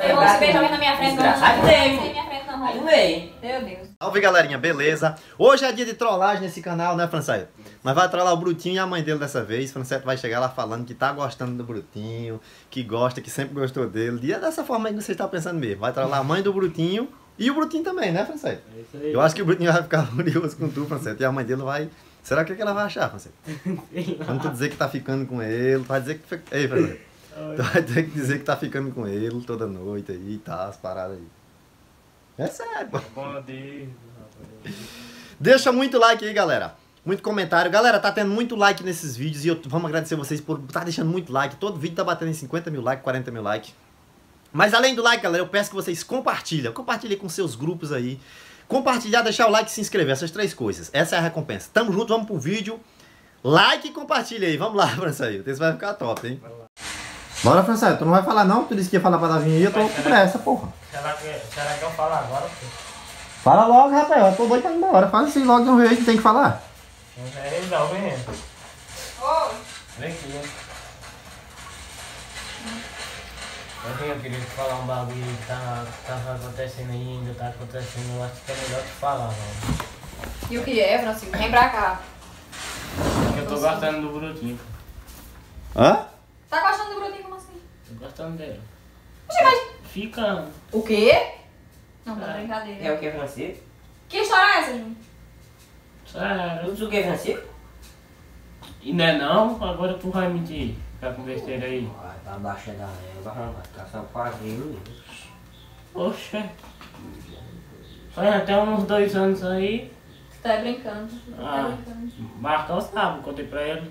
Você beijou na minha frente, não minha frente não. Aí no meio. Meu Deus. Salve, galerinha, beleza? Hoje é dia de trollagem nesse canal, né, Franceto? Mas vai trollar o Brutinho e a mãe dele dessa vez. Franceto vai chegar lá falando que tá gostando do Brutinho, que gosta, que sempre gostou dele. E é dessa forma aí que você está pensando mesmo. Vai trollar a mãe do Brutinho e o Brutinho também, né, Franceto? É isso aí. Eu acho que o Brutinho vai ficar curioso com tu, Franceto. E a mãe dele vai... Será que ela vai achar, Franceto? Quando tu dizer que tá ficando com ele, tu vai dizer que... Ei, Franceto. Tu vai ter que dizer que tá ficando com ele toda noite aí, tá, as paradas aí. É sério, pô. Deixa muito like aí, galera. Muito comentário. Galera, tá tendo muito like nesses vídeos e vamos agradecer vocês por estar deixando muito like. Todo vídeo tá batendo em 50 mil likes, 40 mil likes. Mas além do like, galera, eu peço que vocês compartilhem. Compartilhem com seus grupos aí. Compartilhar, deixar o like e se inscrever. Essas três coisas. Essa é a recompensa. Tamo junto, vamos pro vídeo. Like e compartilha aí. Vamos lá, Françaio. Esse vai ficar top, hein? Bora, Françaio. Tu não vai falar não? Tu disse que ia falar pra Davi e eu tô com pressa, porra. Será que eu falo agora? Pô? Fala logo, rapaz. Eu tô doido pra ir embora. Fala assim logo de um jeito que tem que falar. É legal, vem. Vem aqui, né? Eu queria te falar um bagulho que tava acontecendo aí, ainda tá acontecendo. Eu acho que é melhor te falar, mano. E o que é, Francisco? Vem pra cá. Porque eu tô gostando do Brutinho. Hã? Tá gostando do Brutinho como assim? Tô gostando dele. Oxe, mas... Fica. O quê? Não, tá brincadeira. É o que, Francisco? Que história é essa, Júnior? Sério. Tudo o que, Francisco? E não é não? Agora tu vai mentir. Ficar com besteira aí. Vai pra baixo da égua, vai ficar só quase. Oxe. Faz até uns 2 anos aí. Você tá brincando. Ah. Marcão sabe, contei pra ele.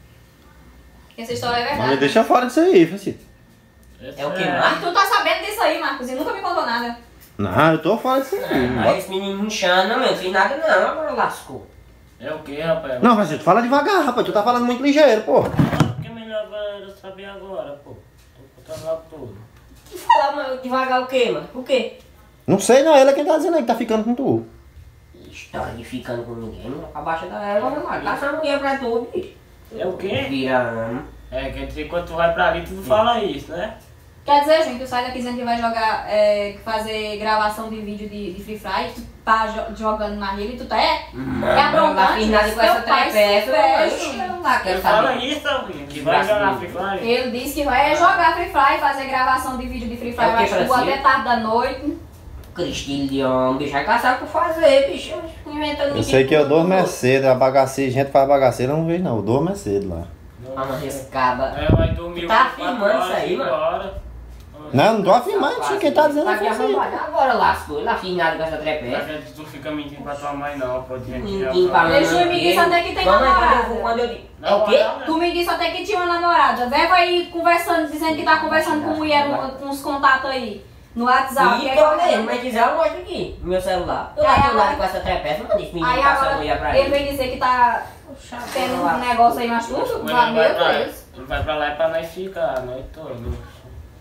Essa história é verdade. Mas deixa fora disso aí, Francisco. É o que, Ah, Marcos? tu tá sabendo disso aí, Marcos, e nunca me contou nada. Não, eu tô fora disso aí. Aí esse menino inchando, não, não fiz nada não, agora lascou. É o que, rapaz? Não, Francisco, fala devagar, rapaz. Tu tá falando muito ligeiro, porra. Porque é melhor eu saber agora, pô. Tô contando logo tudo. Tu fala devagar o quê, mano? O quê? Não sei não, ele é quem tá dizendo aí que tá ficando com tu. História de ficando com ninguém, não vai pra baixo da égua, não vai. Dá essa mulher pra tu, bicho. É o quê? Virando. É, quer dizer, quando tu vai pra ali, tu fala isso, né? Quer dizer, gente, tu sai daqui dizendo que vai jogar, fazer gravação de vídeo de Free Fire, tu tá jogando na rede e tu tá é aprontando. Não fiz nada com essa trepeça, eu não quero Ele fala saber. isso, Alvinho, que vai jogar Free Fire. Ele disse que vai jogar Free Fire, fazer gravação de vídeo de Free Fire, É o que, acho que Francisco? até tarde da noite. Cristina de homem, bicho, vai caçar o que fazer, bicho. Inventando Eu sei que eu durmo é cedo, a bagaceira, gente faz bagaceira, eu não vejo não, eu durmo é cedo lá. Ah, mas esse caba. É, vai dormir. Tá afirmando isso aí, mano? Agora. Não, não tô afirmando, tio, quem tá dizendo é Francisco. Agora lascou, ele não fiz nada com essa trepeça. A gente tu fica mentindo pra tua mãe, não, pode mentir. Ninguém pra mim. Ele me disse até que tem namorada. Quando eu digo. É Não, o quê? Tu me disse até que tinha uma namorada. Leva aí conversando, dizendo que tá conversando com mulher, com uns contatos aí. No WhatsApp. E problema, mas quiser eu mostro aqui, no meu celular. Eu não tenho nada com essa trepeça, não disse menino Aí passar a agora mulher pra ele ele. vem dizer que tá tendo um negócio aí mais tudo. Meu Deus. Ele vai pra lá e pra nós ficar a noite toda.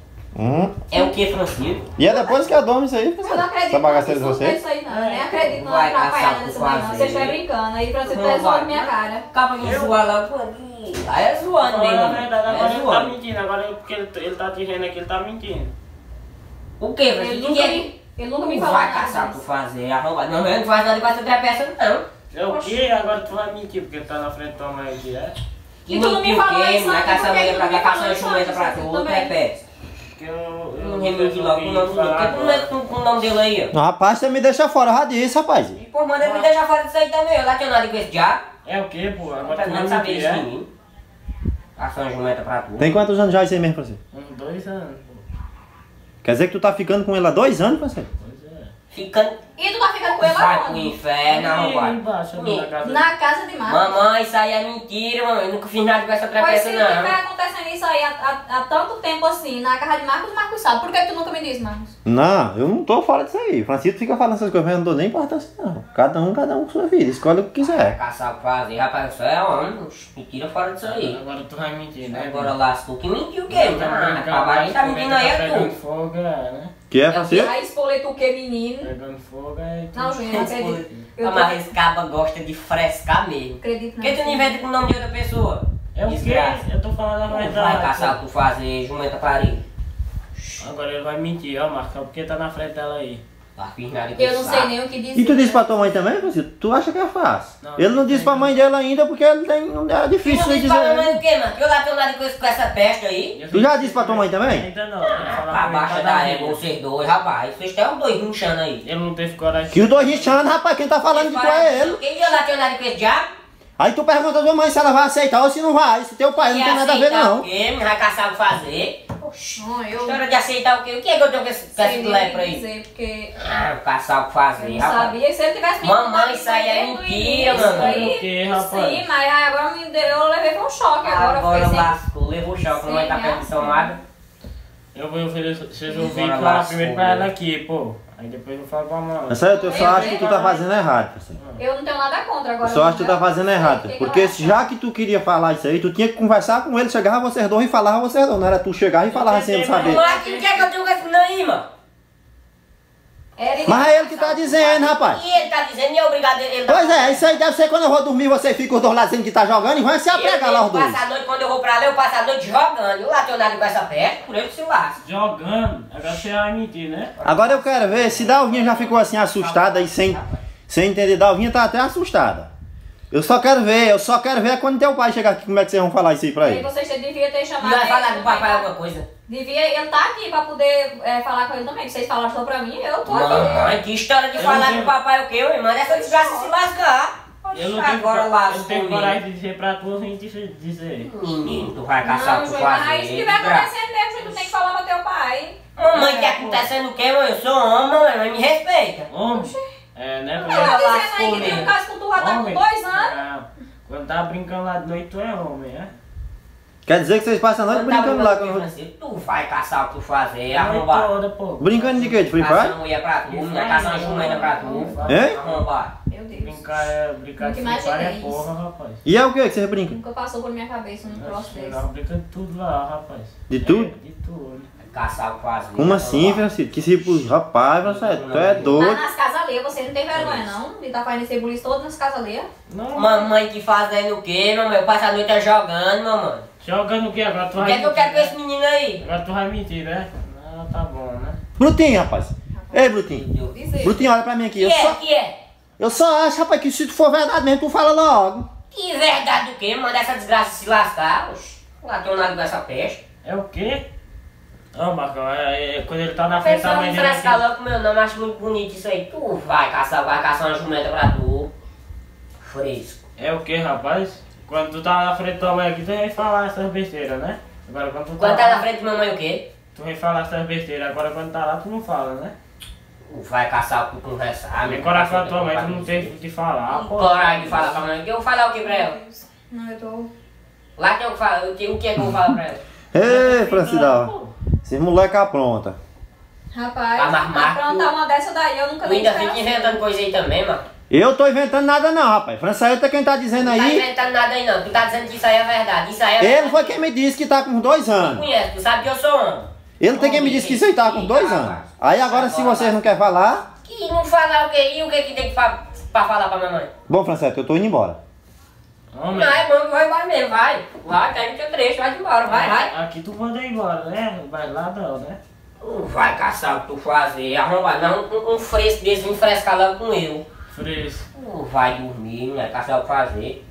É o que, Francisco? E é depois que eu durmo isso aí, Eu não Francisco? acredito Essa bagaceira de não você? isso aí não. Eu nem acredito não Vai atrapalhada caçar dessa por daí não. fazer. Você estiver brincando. Aí pra você Não tá zoando vai. minha cara. Acaba de zoar lá, pô. Aí é zoando mesmo. Na verdade, agora É ele tá zoando. mentindo. Agora porque ele tá dizendo aqui, ele tá mentindo. O que, Ele Francisco? nunca me Não falou vai nada caçar disso. por fazer, arrombado. Não, eu não faz nada com essa trepeça, não. É o quê? Agora tu vai mentir porque tá na frente da tua mãe aqui, é? E tu não me mentiu o falou quê? isso Vai antes, caçar por que mulher tu pra não cá, me falou caçar isso jumenta antes, pra assim, tu, também? trepeça. Porque eu Não resolvi logo com o nome dele. Por que tu não é com o nome dele aí, ó? Não, rapaz, você me deixa fora, eu já disse, rapaz. E pô, manda ele me deixar fora disso aí também, eu lá tenho nada com esse diabo. É o quê, pô? Não Agora tá tu não vai saber mentir, esse é? menino. Caçar uma jumenta pra tu. Tem quantos anos já isso aí mesmo, Francisco? Uns 2 anos, pô. Quer dizer que tu tá ficando com ele há 2 anos, Francisco? Pois é. Ficando. E tu tá ficando com ela Vai pro onde? inferno, Ali arrombado. embaixo, ali na casa. Na casa de Marcos. Mamãe, isso aí é mentira, mamãe. Eu nunca fiz nada com essa Pois trepeça, se não. tiver acontecendo isso aí há tanto tempo assim, na casa de Marcos, Marcos sabe. Por que tu nunca me disse, Marcos? Não, eu não tô fora disso aí. Francisco fica falando essas coisas, mas eu não dou nem importância não. Cada um com sua vida, escolhe o que quiser. Caçar o que fazer, rapaz, isso é homem. Me tira fora disso aí. Agora tu vai mentir, né? Agora lascou. Que mentiu o quê? Pra baixo tá mentindo aí, é Pegando tu. fogo, né? Que é, o Francisco? Aí espoleta o que, menino? Pegando fogo é... Não, Júnior, não acredito. Eu Ah, mas esse caba gosta de frescar mesmo. acredito Por não. que tu não inventa com o nome de outra pessoa? É o quê? Desgraça. Eu tô falando a Vai verdade. caçar o que tu fazer, jumenta parede. Agora ele vai mentir, ó, Marcos, porque tá na frente dela aí. Tá fiz nada com Eu não esse sei saco. nem o que dizer. E tu disse pra tua mãe também, Francisco? Tu acha que é fácil? Não, Ele não disse pra mãe dele ainda porque ele tem, é Tu difícil não de disse pra dizer. mamãe o quê, mano? Que eu lá tenho nada com essa peste aí. Tu já disse pra tua mãe também? Ainda não, tem que falar Pra com ele baixa pra da dar égua, vida. vocês dois, rapaz. Vocês têm os dois rinchando aí. Ele não teve coragem. Que os dois richando, rapaz, quem tá falando que tu é ele. Quem eu lá tenho nada com esse diabo? Aí tu pergunta a tua mãe se ela vai aceitar ou se não vai. Se teu pai não tem nada a ver, não. O quê? Me vai caçar o fazer? Não, eu História de aceitar o quê? O que é que eu tenho com esse sei nem lepra o que aí? dizer, porque Ah, caçar o que fazer, eu não rapaz. sabia. Se ele tivesse me Mamãe, contado isso aí é desde o mentira, início, mamãe. aí, O quê, rapaz? Sim, mas aí agora me deu, eu levei pra um choque. Agora Agora foi sem... lascou, levou o choque, mamãe tá perto de tomada. Eu vou oferecer, vocês Agora ouvirem falar lascou, primeiro pra ela né? aqui, pô. Aí depois eu falo pra mãe. Mas eu só acho que tu tá fazendo errado, Francisco. Eu não tenho nada contra agora. Eu só acho que tu tá fazendo errado. O que Porque eu se já que tu queria falar isso aí, tu tinha que conversar com ele, chegava vocês dois e falava vocês dois. Não era tu chegar e falar sem ele saber. Mas o que é que eu tenho com esse menino aí, mano? Mas é ele que tá dizendo, rapaz. E ele tá dizendo, e é obrigado ele Pois é, isso aí deve ser quando eu vou dormir, você fica os dois lá dizendo que tá jogando e vai se apregar lá os dois. Passa a noite, quando eu vou pra lá, eu passo a noite jogando. Eu lá tenho nada com essa peste, por ele que se lasca. Jogando, agora você vai mentir, né? Agora eu quero ver se Dalvinha já ficou assim assustada e sem entender. Dalvinha tá até assustada. Eu só quero ver quando teu pai chegar aqui, como é que vocês vão falar isso aí pra Aí ele. vocês deviam ter E chamado vai ele falar com o também, papai tá? alguma coisa. Devia, ele tá aqui pra poder falar com ele também. Que vocês falaram só pra mim, eu tô aqui. Mamãe, que história de Eu falar não com tenho- o papai o quê, meu irmão? Essa desgraça se lascar. Eu não tenho, Agora eu lascou tenho mesmo. coragem de dizer pra tu, a gente dizer. Menino, tu vai caçar o Não, que João, fazer. mas se tiver acontecendo mesmo, tu tem que falar pro teu pai. Mamãe, tá acontecendo o quê, mãe? Eu sou homem, mãe, me respeita. Homem? É, né? Tu tá dizendo aí que tem mesmo. um caso com tu já tá com 2 anos. Não. Quando tá brincando lá de noite, tu é homem, é? Quer dizer que vocês passam a noite Quando tá brincando lá brincando com com Francisco, tu vai caçar o que tu fazer, A noite arrombar. toda, pô. Brincando de quê? De Free Caçar Fire? uma mulher pra tu, né? Caçar uma jumenta pra tu. Hein? Arrombar. Meu Deus. Brincar de Nunca Free Fire é imaginei porra, rapaz. E é o que que vocês brincam? Nunca passou por minha cabeça um troço desse. Nós brincamos de tudo lá, rapaz. De tudo? É, de tudo. Caçar o que fazer. Como assim, Francisco? Que se rapaz, Francisco, tu é Lá doido. nas casas alheias, você não tem vergonha não? De estar fazendo esse buliço todo nas casas alheias? Não, Mamãe que fazendo o quê, mamãe? Eu passo a noite jogando, mamãe. jogando o que agora? Tu O vai que é que eu quero com mentir, esse menino aí? né? Agora tu vai mentir, né? Não, tá bom, né? Brutinho, rapaz. Ei, Brutinho. Vou dizer. Brutinho, olha pra mim aqui. Que é? Eu só acho, rapaz, que se tu for verdade mesmo, tu fala logo. Que verdade do quê? Manda essa desgraça se lascar. Oxi, lá tem nada com essa peste. É o quê? Não, Marcão, quando ele tá na frente da Pensando mãe em dele frescar assim, logo com meu nome, acho muito bonito isso aí. Tu vai caçar uma jumenta pra tu. Fresco. é o quê, rapaz? Quando tu tá na frente da tua mãe aqui, tu vai falar essas besteiras, né? Agora quando tu Quando tá tá na lá, frente de mamãe o quê? tu vai falar essas besteiras. Agora quando tá lá, tu não fala, né? Tu vai caçar o que conversar. Tem coragem com a tua mãe, tu não tem de falar, pô. Coragem de falar pra mãe. Eu vou falar o que pra ela? Não, eu tô... Lá tem o que falar. O que é que eu vou falar pra ela? Ei, Francidal. Esses moleque apronta. Rapaz, Tá mais macho. aprontar uma dessa daí, eu nunca Tu nem ainda espero fica assim. inventando coisa aí também, mano. Eu tô inventando nada não, rapaz. Françaeta quem tá dizendo Não tá aí. inventando nada aí não. Tu tá dizendo que isso aí é verdade. Isso aí é Ele verdade. foi quem me disse que tá com 2 Tu anos. conhece, tu sabe que eu sou homem. Ele tem quem me disse que isso aí tá com 2 anos. Aí agora se vocês não querem falar... Que não falar o quê? E o que tem que pra falar pra mamãe? Bom, Françaeta, eu tô indo embora. Homem, Não, é bom que vai embora mesmo, vai. Vai, pega o teu trecho, vai embora, vai. aqui tu manda ir embora, né? Vai lá não, né? Tu vai caçar o que tu fazer, arrombar. Não, um fresco desse, vem frescar logo com eu. Fresco. Tu vai dormir, não é caçar o que fazer.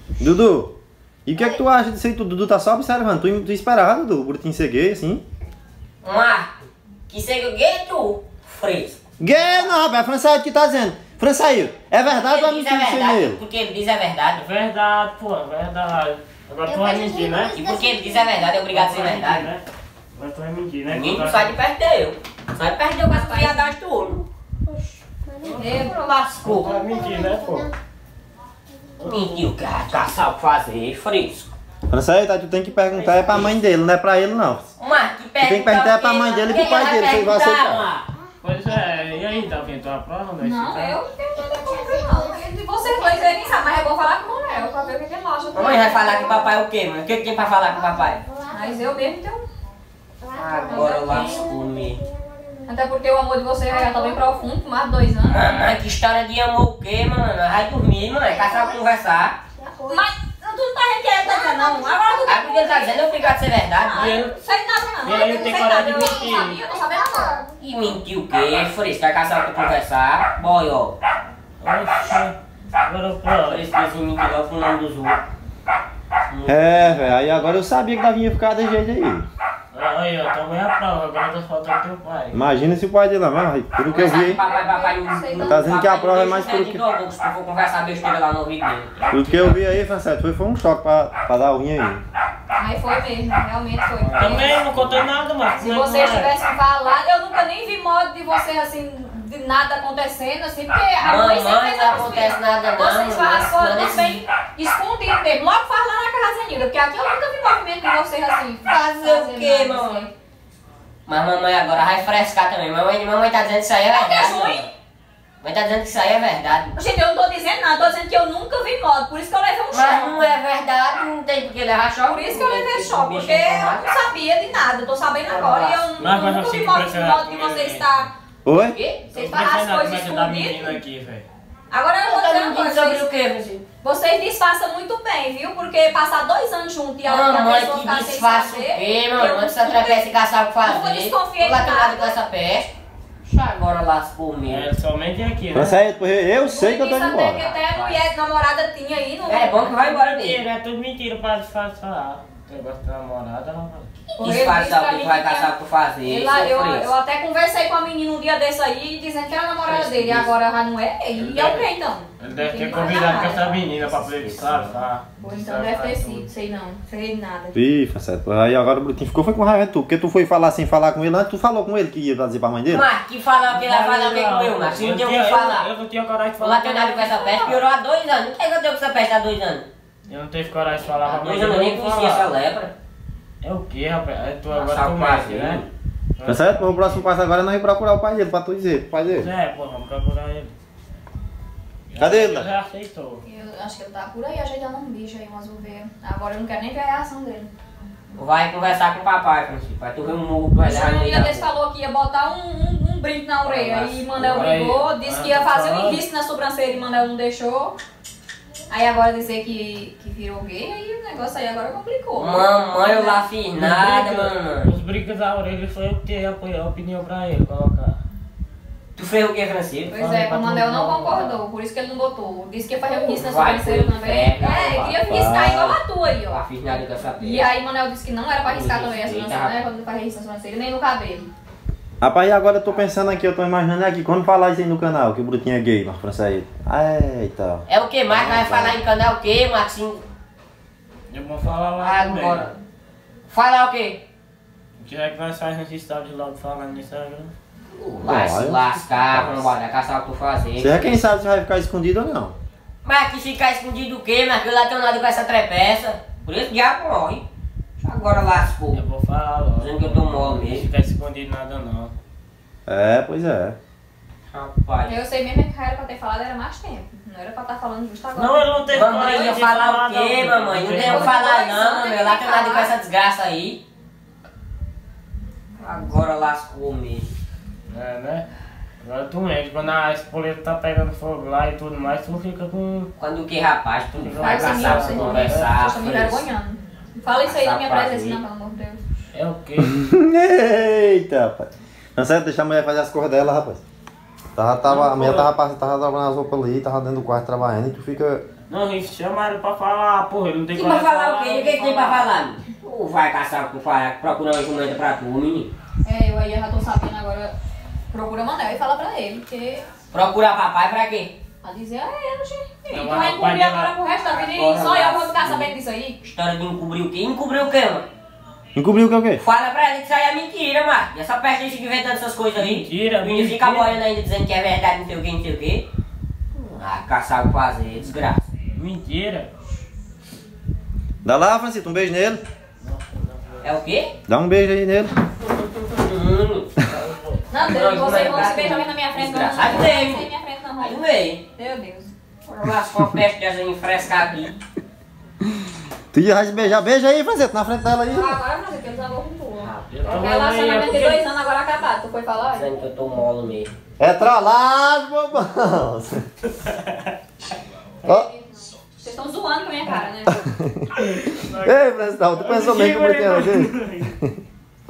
Dudu, e o que é que tu acha disso aí? Tu, Dudu tá só observando. Tu esperava, Dudu, o Brutinho ser gay, assim? Marco, que seja o gay tu, fresco. Gay não, rapaz, é Françaeta que tá dizendo. Françaeta, é verdade ou é Ele diz mentira isso aí nele? porque ele diz é verdade. É verdade, pô, é verdade. Agora tu vai mentir, né? E porque ele diz é verdade, é obrigado a Tu dizer vai mentir, verdade. né? Agora tu vai mentir, né? Ninguém não sai de perto dele. Sai de perto dele com essa piadagem tua. Eu, Lascou. Tu vai mentir, né, pô? Mentiu, cara, caçar o que fazer, fresco. Françaeta, tu tem que perguntar é pra mãe dele, não é pra ele não. Mas que tem que perguntar pra mãe dele e pro pai dele, se ele vai aceitar. Pois é, e aí, tá vendo tua prova? não, eu não tenho nada contra não. De vocês dois aí nem sabe, mas eu vou falar com o Manuel pra ver o que ele acha. Mamãe vai falar com o papai o quê, mano? O que tem pra falar com o papai? Mas eu mesmo tenho... Agora lascou mesmo. Até porque o amor de vocês já tá bem profundo, por mais de 2 anos. Mamãe, que história de amor o quê, mano? Vai dormir, mano. Caçar pra conversar. Mas tu não tá vendo que ele tá dizendo, não. Agora tu Aí porque ele tá dizendo, eu obrigado a ser verdade. Não, eu não sei nada, não. E ele Eu tem não sei coragem nada, de eu mentir. não sabia, eu tô sabendo agora. E mentiu o quê? Fresco, vai caçar pra conversar. Boy, ó. Oxe, agora pronto. Frescozinho mentir logo com o nome dos outros. É, velho, aí agora eu sabia que Davi ia ficar desse jeito aí. Aí, ó, tomei a prova, agora tá faltando teu pai. Imagina se o pai dele lá, mas pelo que eu vi, Papai, tá dizendo que a prova é mais pro que... Se tu for conversar besteira lá no ouvido dele. pelo que eu vi aí, Francisco, foi um choque pra dar o rim aí. Mas foi mesmo, realmente foi. Também não contei nada, mas Se vocês tivessem falado, eu nunca nem vi modo de vocês assim, de nada acontecendo, assim, porque a mãe sempre Mamãe, fez não as acontece coisas. nada não. Vocês fazem as coisas Manda também escondido mesmo. Logo faz lá na casa Nilda, porque aqui eu nunca vi movimento de vocês assim. Fazer o fazendo quê, nada, mamãe? assim. Mas mamãe agora vai frescar também. Mamãe tá dizendo que isso aí é verdade. É ruim. Mamãe. Mamãe tá dizendo que isso aí é verdade. Gente, eu não tô dizendo nada, tô dizendo que eu nunca vi modo, por isso que eu levei um Mas choque. não é verdade, não tem porque levar choque. Por isso que eu levei choque, porque eu não sabia de nada, eu tô sabendo agora e eu Mas nunca assim, vi modo de impressionado que com você ele. está. Oi? O quê? Vocês fazem as coisas escondidas. menina aqui, velho. Agora eu vou Tá dizer uma mentindo coisa, sobre o vocês, quê, Francisco? vocês disfarçam muito bem, viu? Porque passar 2 anos juntos e a Mamãe, pessoa que ficar sem disfarça o saber, quê, mamãe? eu Antes você atravessa e caçar o que fazer. nunca desconfiei Tô lá de tomado nada. com essa peste. Agora lascou mesmo. É, somente aqui, né? Francisco, eu sei que eu tô indo Até que embora. até a mulher namorada tinha aí no. É bom que vai embora mesmo. Mentira, é tudo mentira pra disfarçar. Você gosta de namorada, não vai. Disfarçar o que tu vai caçar o que tu fazer. Eu até conversei com a menina um dia desse aí, dizendo que era a namorada dele, e agora já não é? E é o que então? Ele deve ter Tem que combinado com fazer essa menina pra poder disfarçar. Ou então deve ter sido, sei não, sei nada. Ih, Francisco, aí agora o Brutinho ficou foi com raiva de tu, porque tu foi falar sem falar com ele antes, tu falou com ele que ia dizer pra mãe dele? Mas que falar o que vai falar o que com eu, mas se não tem o que falar. Eu não tinha coragem de Não falar. vai ter nada com essa peste, piorou há 2 anos. Não tem que eu tenho com essa peste há 2 anos. Eu não tive coragem de falar Há pra 2 mãe. anos eu nem conhecia essa lepra. É o que, rapaz? É tu agora Passar tu o mexe, prazer. né? Francisco, o próximo passo agora é nós ir procurar o pai dele, pra tu dizer, o pai dele. É, pô, vamos procurar ele. Cadê ele, Ele né? já aceitou. Eu acho que ele tá por aí ajeitando um bicho aí, mas vou ver. Agora eu não quero nem ver a reação dele. Vai conversar com o papai, Francisco. Vai tu ver um murro que vai levar no Um meio dia da desse rua. falou que ia botar um brinco na orelha. Nossa. Aí Manel Aí, brigou, disse que ia fazer um falando. risco na sobrancelha e Manel não deixou. Aí agora dizer que virou gay, aí o negócio aí agora complicou. Mamãe, eu lá fiz nada, mamãe. Os brincos da orelha foi eu que apoiei a opinião pra ele colocar. Tu fez o que, Francisco? Pois é, o Manel não concordou, por isso que ele não botou. Disse que ia fazer um risco na Vai, sobrancelha foi também. inferno, É, vai. queria riscar igual a tua aí, Eu ó. lá fiz nada com essa peste. E aí Manel disse que não era pra riscar também a Eita, sobrancelha, né? Quando fazer risco na sobrancelha, nem no cabelo. Rapaz, e agora eu tô pensando aqui, eu tô imaginando aqui, quando falar isso aí no canal, que o Brutinho é gay, mas Francisco. Eita. É o que mais? Vai falar em canal o que, Marcinho? Eu vou falar lá também. Agora. Falar o quê? O que é que nós fazemos nesse estado de logo falando no Instagram? Vai se Olha. lascar, vamos embora, caçar o que tu fazer. Você é quem sabe se vai ficar escondido ou não. Mas que ficar escondido o quê? Mas que eu lá tenho nada com essa trepeça. Por isso o diabo morre. Agora lascou. Eu vou falar logo. Dizendo que eu tô mole Não mesmo. fica escondido nada não. É, pois é. Rapaz. Eu sei mesmo que era pra ter falado era mais tempo. Não era pra estar falando justo agora. Não, ele não teve Mamãe, coragem ia de falar o quê, não. mamãe? Não Não tem o que Depois falar de 2 não, anos, mamãe. tem Eu lá que tenho nada com falar. essa desgraça aí. Agora lascou mesmo. É, né? Agora tu mesmo, quando a espoleta tá pegando fogo lá e tudo mais, tu fica com... Quando o que, rapaz? Tu vai Vai ser caçar meu, pra vocês conversar. estão me fresco. envergonhando. Não fala isso aí na minha Passar presença, prazer. não, pelo amor de Deus. É o quê? Eita, rapaz. Não certo, deixa a mulher fazer as coisas dela, rapaz. A mulher tava dobrando as roupas ali, tava dentro do quarto trabalhando e tu fica... Não, eles chamaram pra falar, porra, ele não tem E pra coragem de falar o quê? O que tem pra falar? Tu vai caçar o que tu faz, procurar uma jumenta pra tu, menino. É, eu aí já tô sabendo agora. Procura Manel e fala pra ele, porque... Procurar papai pra quê? Pra dizer a ele, gente. Não, Tu mas vai o pai encobrir dela- agora pro resto da vida Agora e só eu vai. vou ficar sabendo disso aí. História de encobrir o quê? Encobrir o quê, mano? Encobriu o quê? Fala pra ele que isso aí é mentira, mano. E essa peste aí fica inventando essas coisas aí. Mentira, O menino fica mentira. boiando ainda dizendo que é verdade, não sei o que, não sei o que. Ah, caçar o que fazer, desgraça. Mentira. Dá lá, Francisco, um beijo nele. É o quê? Dá um beijo aí nele. Não, Deus, você não se beija na minha frente, não. Não Desgraçado não mesmo. na minha frente, não. Aí no meio. Meu Deus. Lascou a peste dessa enfrescar aqui. Tu já vai se beijar, beija aí, Francisco, na frente dela aí. Agora, mas que eles andam com tu. Eu tô O vendo relacionamento aí, de 2 anos agora acabado, tu foi falar? Dizendo que eu tô molo mesmo. É trollagem, bobão. Ó, Vocês estão zoando com a minha cara, né? Ei, Francisco, tu pensou mesmo que o Brutinho era gay?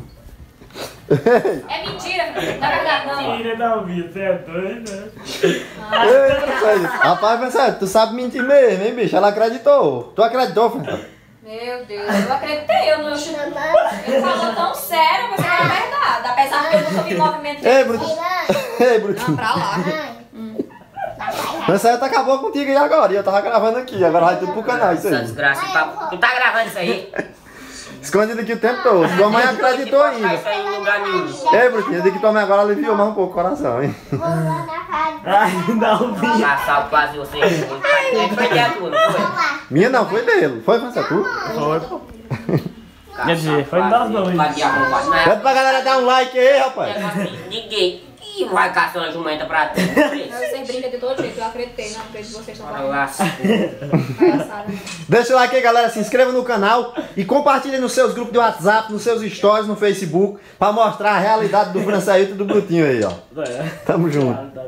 É mentira, não é verdade não. Mentira da vida, você é doido, né? Ei, Francisco. Rapaz, Francisco, tu sabe mentir mesmo, hein, bicho? Ela acreditou. Tu acreditou, Francisco? Meu Deus, eu acreditei, eu não... Ele falou tão sério, mas era verdade. Apesar de eu nunca vi movimento Ei, dele. Brutinho. Ei, Não, Brutinho. pra lá. Francisco acabou contigo aí agora. E eu tava gravando aqui. Agora vai tudo pro canal, isso Essa aí. desgraça, tu tá gravando isso aí? Escondido aqui o tempo todo. Tua mãe acreditou Não ainda. isso aí em lugar nenhum. Ei, Brutinho, eu digo que tua mãe agora aliviou mais um pouco o coração, hein? Ai, dá um vídeo. Passar quase você. Foi de tua, não foi? Minha não, foi dele. Foi, Francisco? Tu? Foi, pô. Quer dizer, foi nós dois. Pede pra galera dar um like aí, rapaz. Ninguém. Ih, vai caçar uma jumenta pra tu. Vocês brincam de todo jeito, eu acreditei. Não acredito que vocês estão Olha falando. lá. Palhaçada. Deixa o like aí, galera. Se inscreva no canal e compartilhe nos seus grupos de WhatsApp, nos seus stories, no Facebook, pra mostrar a realidade do Francisco e do Brutinho aí, ó. Tamo junto.